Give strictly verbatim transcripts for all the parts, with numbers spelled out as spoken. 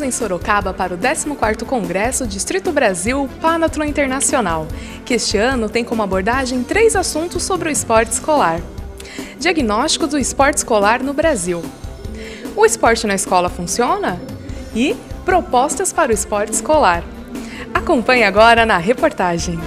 em Sorocaba para o décimo quarto Congresso Distrito Brasil Panatlon Internacional, que este ano tem como abordagem três assuntos sobre o esporte escolar. Diagnóstico do esporte escolar no Brasil. O esporte na escola funciona? E propostas para o esporte escolar. Acompanhe agora na reportagem.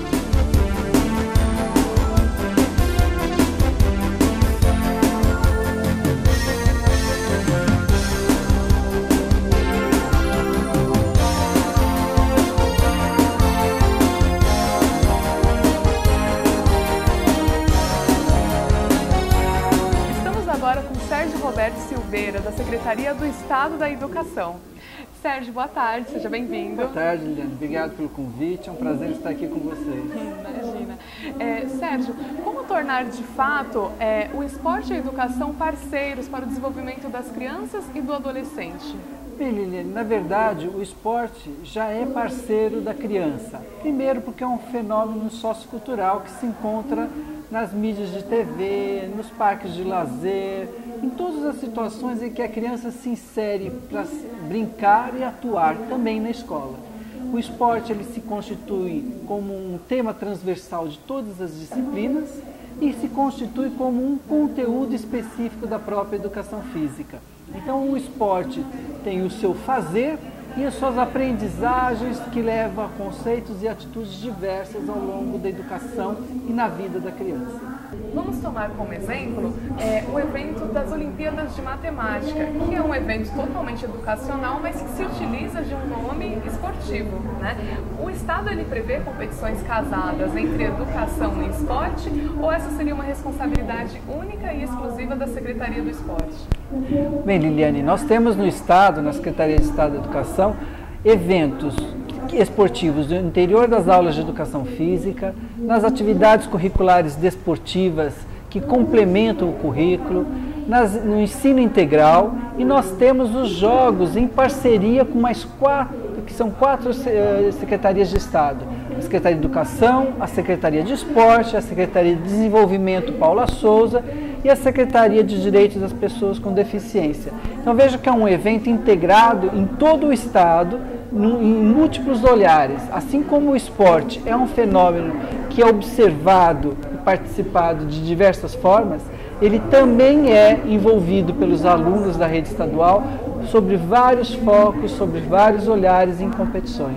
Agora com Sérgio Roberto Silveira, da Secretaria do Estado da Educação. Sérgio, boa tarde, seja bem-vindo. Boa tarde, Liliane. Obrigado pelo convite, é um prazer estar aqui com vocês. Imagina. É, Sérgio, como tornar de fato é, o esporte e a educação parceiros para o desenvolvimento das crianças e do adolescente? Bem, Liliane, na verdade, o esporte já é parceiro da criança. Primeiro porque é um fenômeno sociocultural que se encontra nas mídias de T V, nos parques de lazer, em todas as situações em que a criança se insere para brincar e atuar também na escola. O esporte ele se constitui como um tema transversal de todas as disciplinas e se constitui como um conteúdo específico da própria educação física. Então o esporte tem o seu fazer e as suas aprendizagens que levam a conceitos e atitudes diversas ao longo da educação e na vida da criança. Vamos tomar como exemplo é, o evento das Olimpíadas de Matemática, que é um evento totalmente educacional, mas que se utiliza de um nome esportivo, né? O Estado ele prevê competições casadas entre educação e esporte, ou essa seria uma responsabilidade única e exclusiva da Secretaria do Esporte? Bem, Liliane, nós temos no Estado, na Secretaria de Estado da Educação, eventos esportivos no interior das aulas de educação física, nas atividades curriculares desportivas que complementam o currículo, nas, no ensino integral, e nós temos os jogos em parceria com mais quatro, que são quatro uh, secretarias de Estado. A Secretaria de Educação, a Secretaria de Esporte, a Secretaria de Desenvolvimento Paula Souza e a Secretaria de Direitos das Pessoas com Deficiência. Então veja que é um evento integrado em todo o Estado, em múltiplos olhares. Assim como o esporte é um fenômeno que é observado e participado de diversas formas, ele também é envolvido pelos alunos da rede estadual sobre vários focos, sobre vários olhares em competições.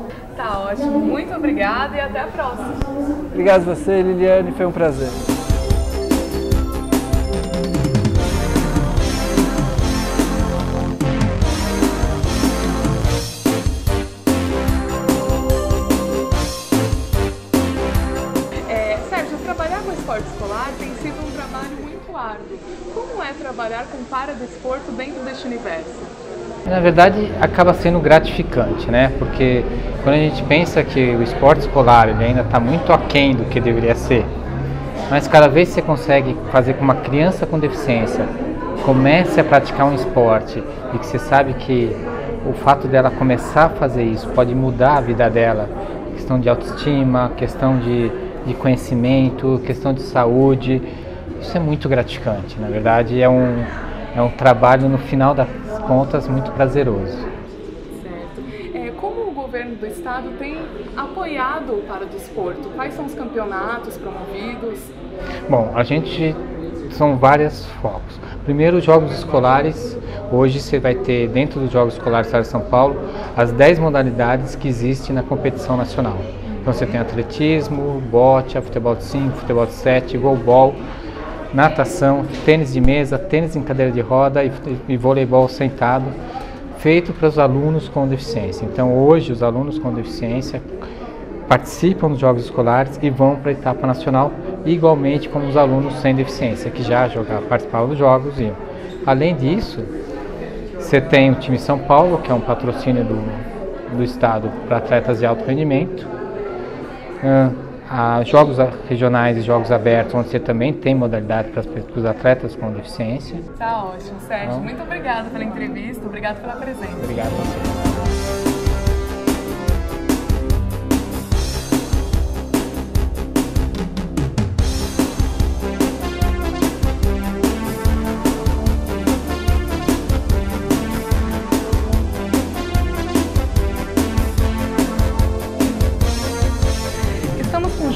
Tá ótimo, muito obrigada e até a próxima. Obrigado a você, Liliane, foi um prazer. Trabalhar com esporte escolar tem sido um trabalho muito árduo. Como é trabalhar com paradesporto dentro deste universo? Na verdade, acaba sendo gratificante, né? Porque quando a gente pensa que o esporte escolar ele ainda está muito aquém do que deveria ser, mas cada vez que você consegue fazer com uma criança com deficiência comece a praticar um esporte e que você sabe que o fato dela começar a fazer isso pode mudar a vida dela, questão de autoestima, questão de de conhecimento, questão de saúde, isso é muito gratificante. Na verdade, é um, é um trabalho, no final das contas, muito prazeroso. Certo. É, como o governo do estado tem apoiado o paradesporto? Quais são os campeonatos promovidos? Bom, a gente, são vários focos. Primeiro, os Jogos Escolares. Hoje você vai ter, dentro dos Jogos Escolares do Estado de São Paulo, as dez modalidades que existem na competição nacional. Então você tem atletismo, bote, futebol de cinco, futebol de sete, goalball, natação, tênis de mesa, tênis em cadeira de roda e, e voleibol sentado, feito para os alunos com deficiência. Então hoje os alunos com deficiência participam dos Jogos Escolares e vão para a etapa nacional, igualmente como os alunos sem deficiência, que já jogaram, participavam dos Jogos. E, além disso, você tem o time São Paulo, que é um patrocínio do, do Estado para atletas de alto rendimento. Uh, a jogos regionais e jogos abertos, onde você também tem modalidade para os atletas com deficiência. Tá ótimo, Sérgio. Então, muito obrigada pela entrevista, obrigado pela presença. Obrigado a você.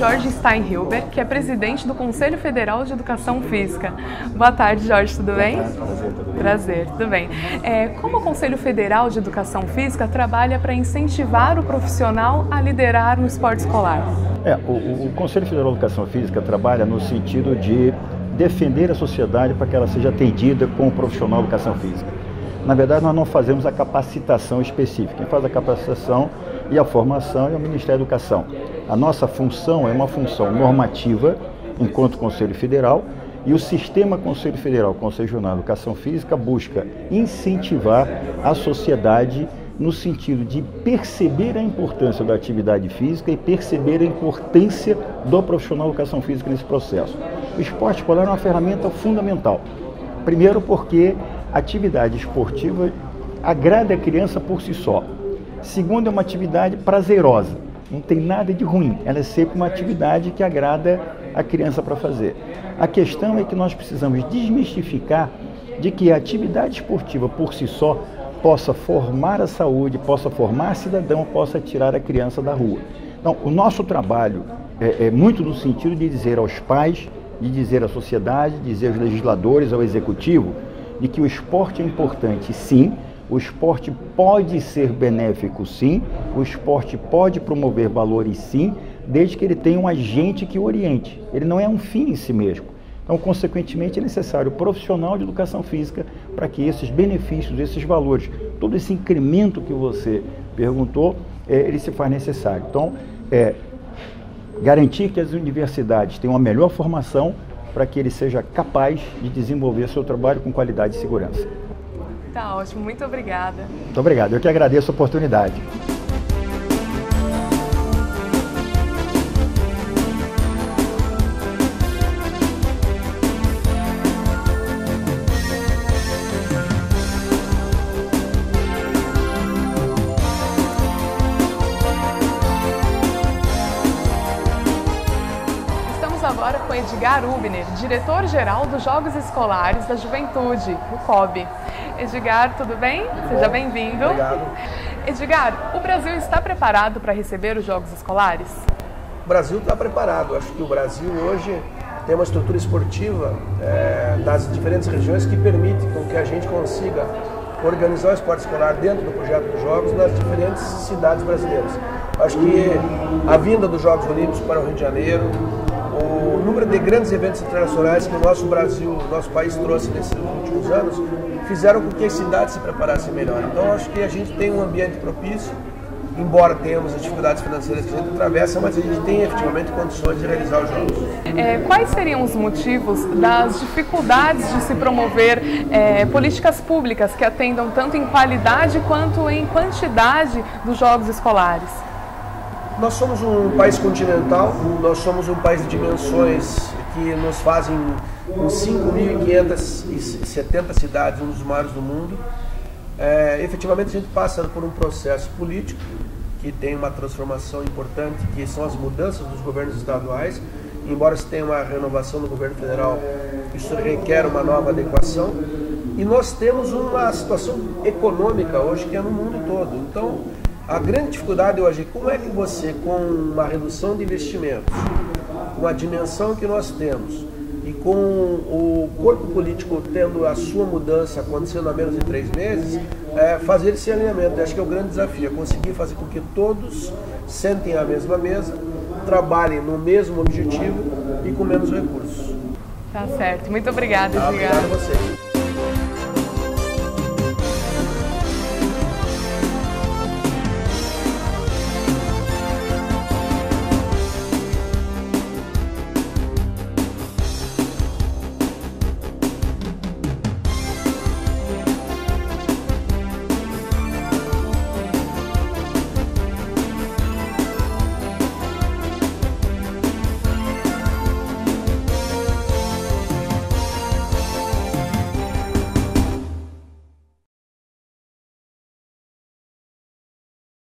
Jorge Steinhilber, que é presidente do Conselho Federal de Educação Física. Boa tarde, Jorge, tudo bem? Boa tarde, prazer, tudo bem? Prazer, tudo bem. É, como o Conselho Federal de Educação Física trabalha para incentivar o profissional a liderar no esporte escolar? É, o, o Conselho Federal de Educação Física trabalha no sentido de defender a sociedade para que ela seja atendida com o profissional de educação física. Na verdade, nós não fazemos a capacitação específica. Quem faz a capacitação e a formação é o Ministério da Educação. A nossa função é uma função normativa, enquanto Conselho Federal, e o sistema Conselho Federal, Conselho Regional de Educação Física, busca incentivar a sociedade no sentido de perceber a importância da atividade física e perceber a importância do profissional de educação física nesse processo. O esporte escolar é uma ferramenta fundamental. Primeiro porque a atividade esportiva agrada a criança por si só. Segundo, é uma atividade prazerosa, não tem nada de ruim, ela é sempre uma atividade que agrada a criança para fazer. A questão é que nós precisamos desmistificar de que a atividade esportiva por si só possa formar a saúde, possa formar cidadão, possa tirar a criança da rua. Então, o nosso trabalho é, é muito no sentido de dizer aos pais, de dizer à sociedade, de dizer aos legisladores, ao executivo, de que o esporte é importante, sim, o esporte pode ser benéfico, sim, o esporte pode promover valores, sim, desde que ele tenha um agente que o oriente. Ele não é um fim em si mesmo. Então, consequentemente, é necessário profissional de educação física para que esses benefícios, esses valores, todo esse incremento que você perguntou, é, ele se faz necessário. Então, é, garantir que as universidades tenham a melhor formação para que ele seja capaz de desenvolver seu trabalho com qualidade e segurança. Tá ótimo, muito obrigada. Muito obrigado, eu que agradeço a oportunidade. Agora com Edgar Hubner, diretor-geral dos Jogos Escolares da Juventude, o C O B. Edgar, tudo bem? Seja bem-vindo. Obrigado. Edgar, o Brasil está preparado para receber os Jogos Escolares? O Brasil está preparado. Acho que o Brasil hoje tem uma estrutura esportiva é, das diferentes regiões que permite com que a gente consiga organizar o esporte escolar dentro do projeto dos Jogos nas diferentes cidades brasileiras. Acho que a vinda dos Jogos Olímpicos para o Rio de Janeiro, o número de grandes eventos internacionais que o nosso Brasil, o nosso país trouxe nesses últimos anos, fizeram com que as cidades se preparassem melhor. Então, acho que a gente tem um ambiente propício, embora tenhamos as dificuldades financeiras que a gente atravessa, mas a gente tem efetivamente condições de realizar os Jogos. É, quais seriam os motivos das dificuldades de se promover é, políticas públicas que atendam tanto em qualidade quanto em quantidade dos Jogos Escolares? Nós somos um país continental, nós somos um país de dimensões que nos fazem uns cinco mil quinhentas e setenta cidades, um dos maiores do mundo. É, efetivamente a gente passa por um processo político que tem uma transformação importante, que são as mudanças dos governos estaduais. Embora se tenha uma renovação do governo federal, isso requer uma nova adequação. E nós temos uma situação econômica hoje que é no mundo todo. Então, a grande dificuldade hoje é como é que você, com uma redução de investimentos, com a dimensão que nós temos e com o corpo político tendo a sua mudança acontecendo há menos de três meses, é, fazer esse alinhamento. Eu acho que é o grande desafio, é conseguir fazer com que todos sentem à mesma mesa, trabalhem no mesmo objetivo e com menos recursos. Tá certo. Muito obrigada, Tá, Edgar. obrigado a você.